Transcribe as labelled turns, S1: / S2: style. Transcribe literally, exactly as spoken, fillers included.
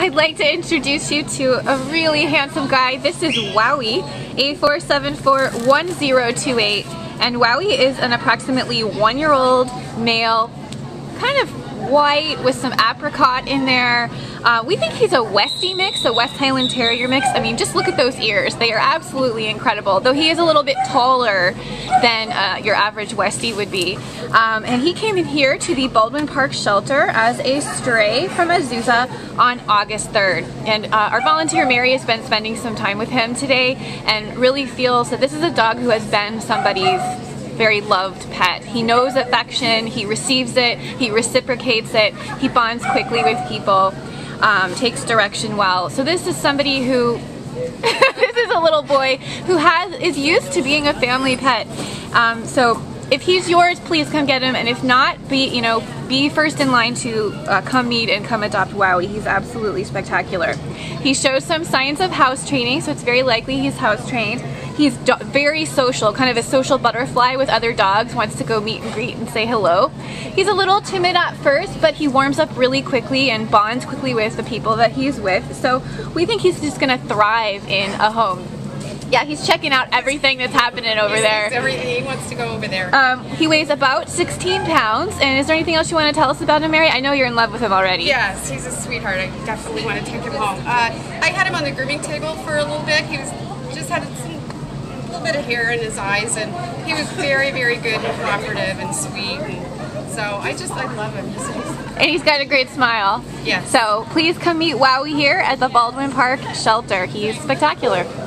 S1: I'd like to introduce you to a really handsome guy. This is Wowie, A four seven four one zero two eight, and Wowie is an approximately one-year-old male, kind of white with some apricot in there. Uh, we think he's a Westie mix, a West Highland Terrier mix. I mean, just look at those ears. They are absolutely incredible, though he is a little bit taller than uh, your average Westie would be. Um, and he came in here to the Baldwin Park shelter as a stray from Azusa on August third. And uh, our volunteer Mary has been spending some time with him today and really feels that this is a dog who has been somebody's very loved pet. He knows affection, he receives it, he reciprocates it, he bonds quickly with people, um, takes direction well. So this is somebody who, this is a little boy who has is used to being a family pet. Um, so if he's yours, please come get him, and if not, be you know be first in line to uh, come meet and come adopt Wowie. He's absolutely spectacular. He shows some signs of house training, so it's very likely he's house trained. He's very social, kind of a social butterfly with other dogs, wants to go meet and greet and say hello. He's a little timid at first, but he warms up really quickly and bonds quickly with the people that he's with. So we think he's just gonna thrive in a home. Yeah, he's checking out everything that's happening over there.
S2: Everything. He wants to go over there.
S1: Um, he weighs about sixteen pounds, and is there anything else you want to tell us about him, Mary? I know you're in love with him already.
S2: Yes, he's a sweetheart. I definitely want to take him home. Uh, I had him on the grooming table for a little bit. He was just had some a little bit of hair in his eyes, and he was very, very good and cooperative and sweet. And so I just, I love him. He's, he's,
S1: and he's got a great smile.
S2: Yes.
S1: So please come meet Wowie here at the Baldwin Park shelter. He's spectacular.